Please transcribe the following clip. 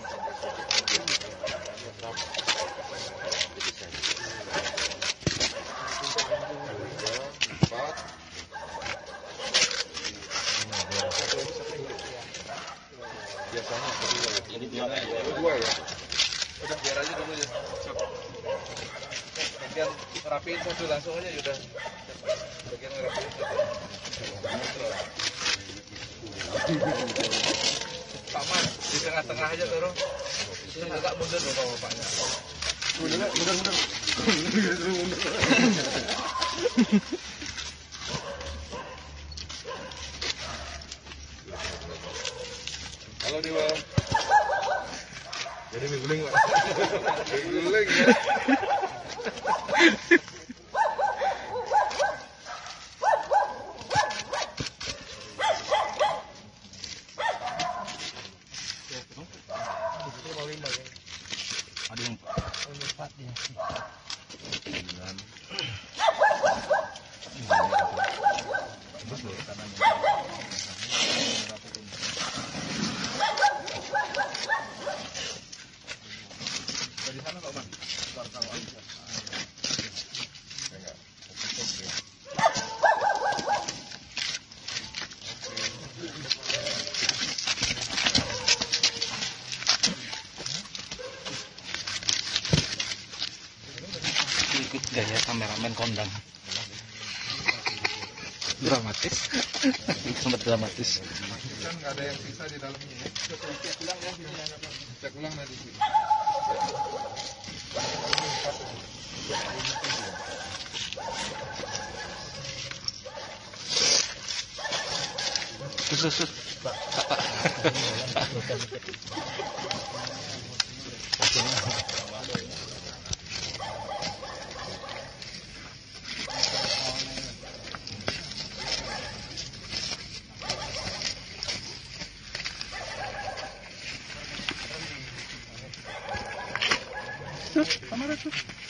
Biasanya kedua ya. Udah biar aja dulu ya. Bagian rapiin satu langsung aja udah. Bagian rapiin satu. Pak Mas, di tengah-tengah aja turun. Ini agak mundur loh bapaknya. Mundur. Halo Dewa. Jadi guling Pak. Guling ya. Ada yang empat ya. Dari sana Pak Man. Ikut gaya kameramen kondang. Dramatis. Sangat dramatis. Kan nggak ada yang bisa di dalamnya ya. Cek ulang ya. Cek ulang nanti. Sus. Pak. Kamera tuh.